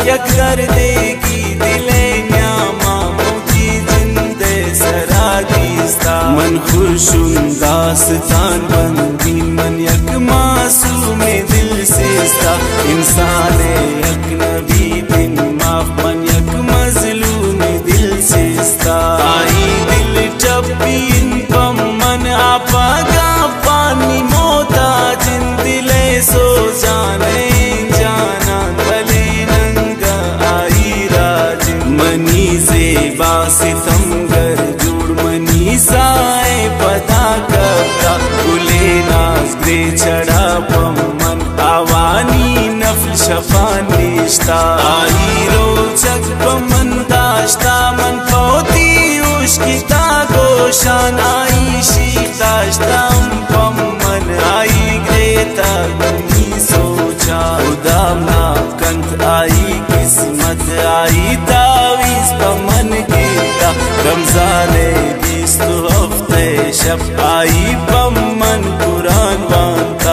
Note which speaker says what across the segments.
Speaker 1: यक कर देगी दिले न्यामा मोती जिंदे सरा दीस्ता मन खुशुन दास्तान बंदी मन यक मासूम दिल सेस्ता इंसान यक नबी दिन माफ मन यक मजलूम दिल सेस्ता आई दिल टप्पीन पम मन आपा गा पानी मोता जिन दिले सो जाने जाना भले नंगा आई राज मनी ज़ेबा सितमगर जुड़ मनी साए पता करता गुले नाज ग्रे चढ़ा पम मन आवानी नफल शफा निश्ता आई रोचक पमन दाश्ता मन पौती उश्किता गोशान आई शीताश्ता पम मन आई ग्रेता गुनी सोचा उदाम ना कंत आई किस्मत आई तावीज पमन गिरता रमजाने 20 हफ्ते शब आई पमन कुरान वांता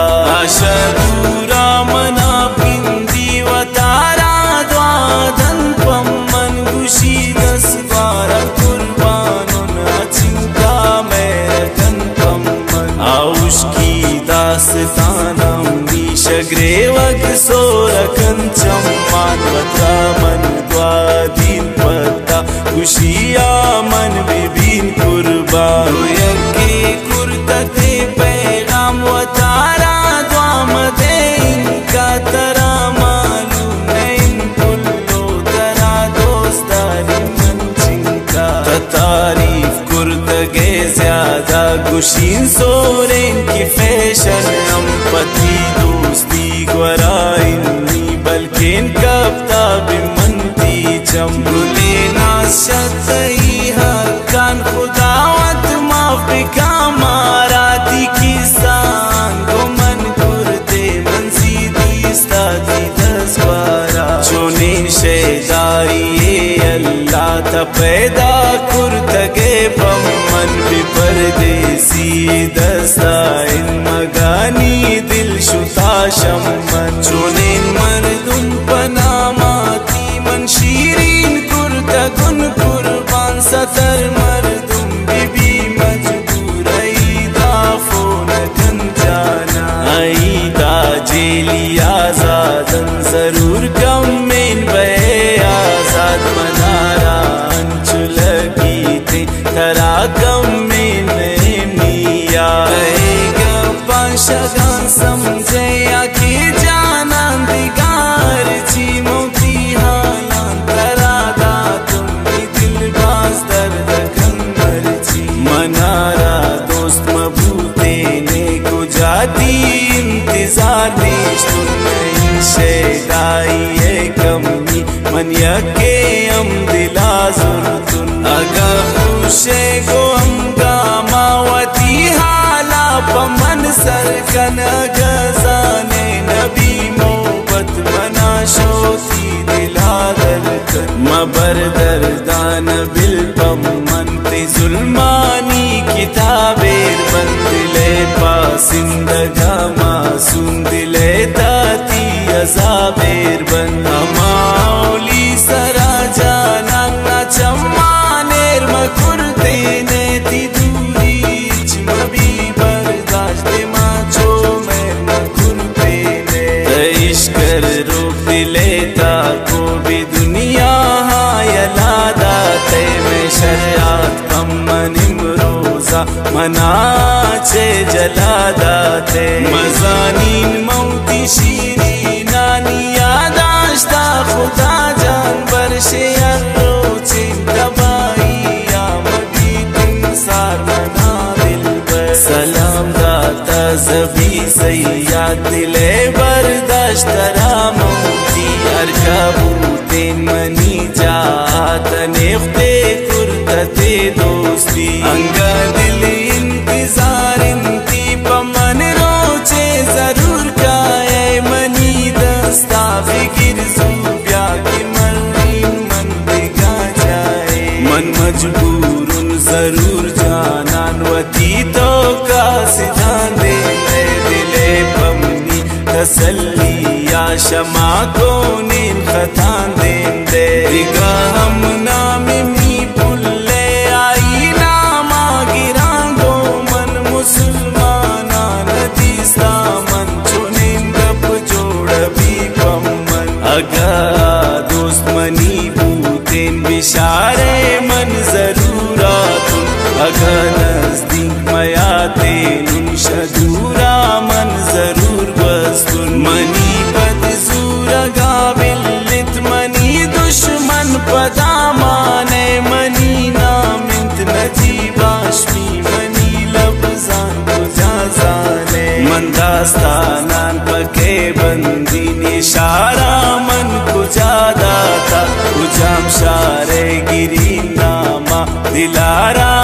Speaker 1: अशदूरा मना पिंदी वतारा द्वादन पमन गुशी 10 बारा कुर्बानुन चिंता मेरकन पमन आउश की दास्तानम नीशग्रे वग सोरकन चम्मान वता मन द्वादीन पत्ता खुशिया मन बिबिन कुर्बान यके कुर्तते पैगाम वतारा द्वाम दे इनका तरा मालूम इन कुल्लो तरा दोस्तारी मन चिंका तारीफ कुर्तगे ज्यादा गुशीन सोरेन की फैशन हम पति दोस्ती ग्वराइनी बल्किन कब्ता बिमंती चमगुले नाशतई हकान खुदावत माफ का माराती किसान को मन कुर्ते मंसी दीस्ता दी 10 बारा चुने शेदाई अल्लाह था पैदा कुर्तगे पमन भी परदेसी दस्ता इन मगानी दिल शुता शमन चुने मर्दुन पनामाती मन शीरीन कुर्तगुन कुर्बान सतर मर्दुम बिबी मजबूर ईदा फोन गन जाना ईदा जेली आजादन जरूर कम में बे आजाद मनारा अंचुलगी थे तरा कम में मिया शगान समझे आखिर जाना दिगार ची मोती हालान तरा दा तुम दिल बाज दर्द कमर ची मनारा दोस्त मबूते ने को जाती इंतजार देश तुम नहीं शेदाई कमी मन यके हम दिला जुर तुम अगा खुशे को हम गामावती हाला पमन सरकन गजाने नबी मोहब्बत मना शोसी दिला दरकन मबर दर्दान बिल पमन ते जुल्मानी किताबेर बंदिले पासिंदगा मासूम दिले ताती अजाबेर बंद माओली सरा जाना ना चम्मानेर मकुरते ने ती दूरी चमबी बर्दाश्त माचो मैं मकुरते ने इश्कर रोक दिलेता को भी दुनिया यलादा ते में शरियात पमन इमरोजा मनाचे जलादा ते मजानीन मौती शीरी नानी यादाश्ता खुदा जान बरशे रोचे दबाई या मबी इंसार मना दिल बर सलाम दाता जबी सैयाद दिले बर्दाश्त तरा मौती अरकबूतेन मनी जात नेख्ते कुर्तते दोस्ती अंगा दिल इंतजार इंती पमन रोचे जरूर काए मनी दस्ता फिकिर सूब्या की मर्रीन मन दिगा जाए मन मजबूरुन जरूर जानान वती तो का सिधान दे दिले पमनी तसल्ली या शमा को नीन खतान दें दे दिगा हम नामी मी पुल्ले आई नामा गिरांगो मन मुसलमाना नदीसा मन चुनिन गप जोड़ भी पम्मन अगा दोस्त मनी बूतेन बिशारे मन जरूरातुन अगा नजदीक मयाते नुन शदूरा मन जरूर बस्तुन मनी बद सूरगा बिल्लित मनी दुश्मन पदा माने मनी नामिंत नजीबाशमी मनी लबजान बुझा जाने मन दास्तानान पके बंदी निशारा मन कुजा दाता कुजाम शारे गिरी नामा दिलारा